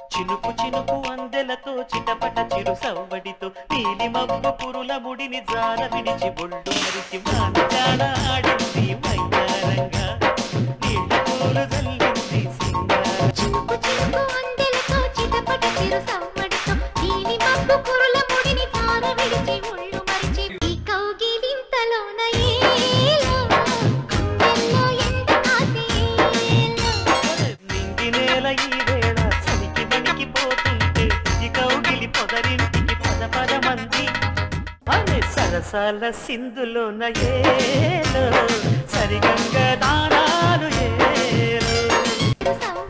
చినుకు చినుకు అందెలతో చిటపట చిరు సవ్వడితో నీలి మబ్బు కురుల ముడిని జార విడిచి ఒళ్ళు మరిచి మానజాడ ఆడింది మైదానంగా నీళ్ళ పూలు జల్లింది సింగార చినుకు చినుకు అందెలతో చిటపట చిరు సవ్వడితో నీలి మబ్బు కురుల ముడిని జార విడిచి ఒళ్ళు మరిచి ఈ కౌగిలింతలోన ఏలో గుండెల్లో ఎంత ఆశేలో నింగి నేల ఈ వేళ సనికి వణికి పోతుంటే ఈ కౌగిలి పొదరింటికి పద పదమంది అనే సరసాల సింధులోన ఏలో సరిగంగ దానాలు ఏలో